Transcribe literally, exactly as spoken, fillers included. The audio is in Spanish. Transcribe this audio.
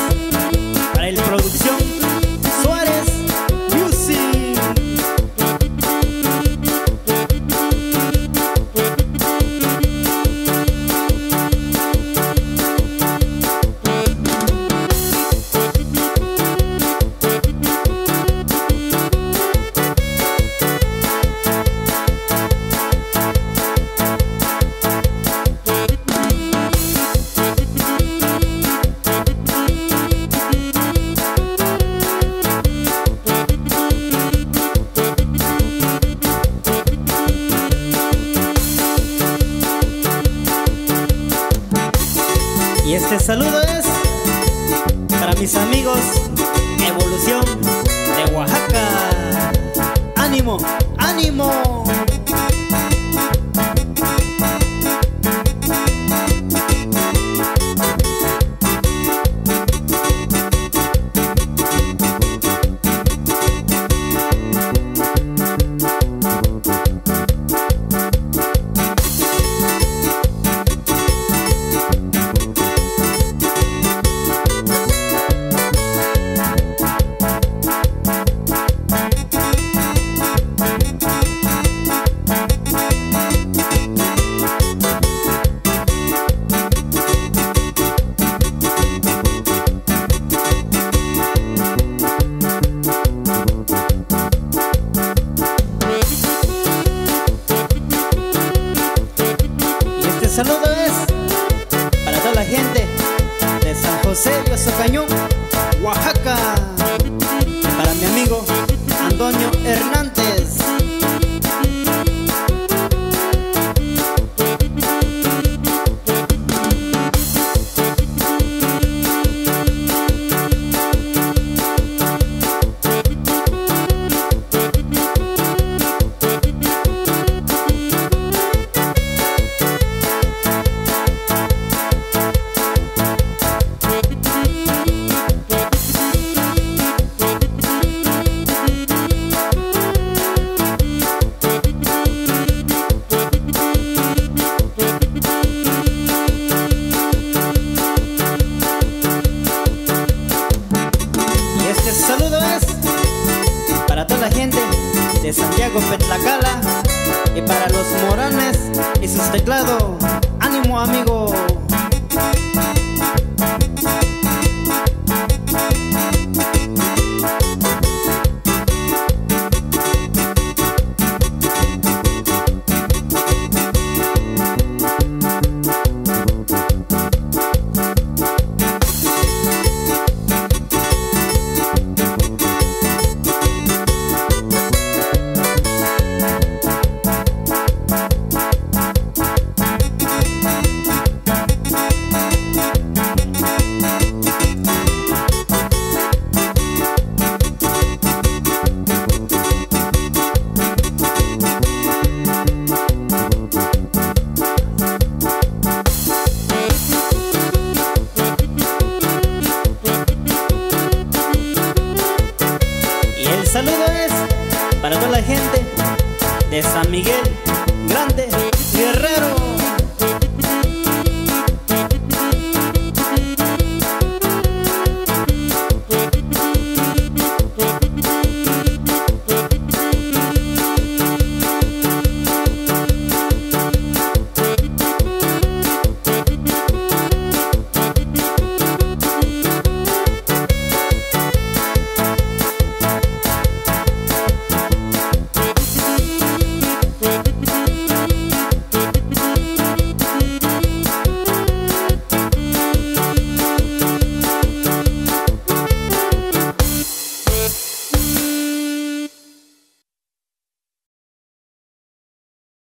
para el producción Suárez Music. Y este saludo es para mis amigos Evolución de Oaxaca. ¡Ánimo! ¡Ánimo! Saludo es para toda la gente de San José de Ozocañón, Oaxaca, y para mi amigo Antonio Hernández. Saludo es para toda la gente de Santiago Petlacala y para los Moranes y sus teclados. ¡Ánimo, amigo! Saludo es para toda la gente de San Miguel Grande,